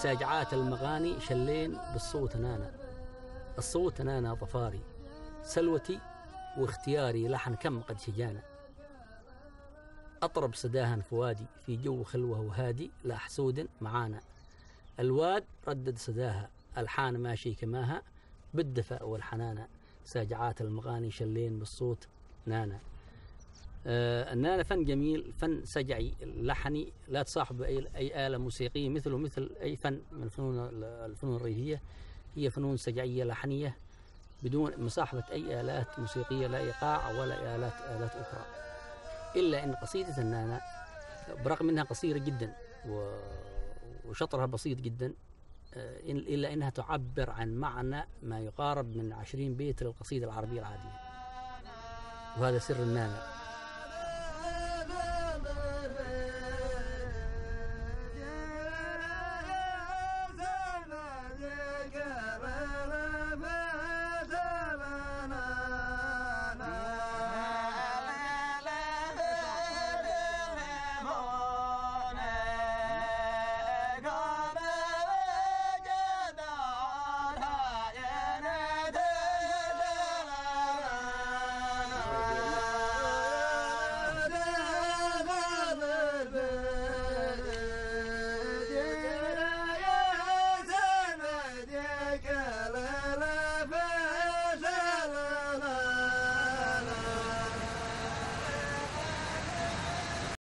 ساجعات المغاني شلين بالصوت نانا، الصوت نانا ظفاري، سلوتي واختياري لحن كم قد شجانا. أطرب صداها فؤادي في جو خلوه وهادي، لا حسود معانا. الواد ردد صداها، الحان ماشي كماها، بالدفء والحنانة. ساجعات المغاني شلين بالصوت نانا. النانا فن جميل، فن سجعي لحني لا تصاحب أي آلة موسيقية، مثله مثل أي فن من الفنون الريفية. هي فنون سجعية لحنية بدون مصاحبة أي آلات موسيقية، لا إيقاع ولا آلات أخرى. إلا أن قصيدة النانا برغم أنها قصيرة جدا وشطرها بسيط جدا، إلا أنها تعبر عن معنى ما يقارب من 20 بيت للقصيدة العربية العادية، وهذا سر النانا.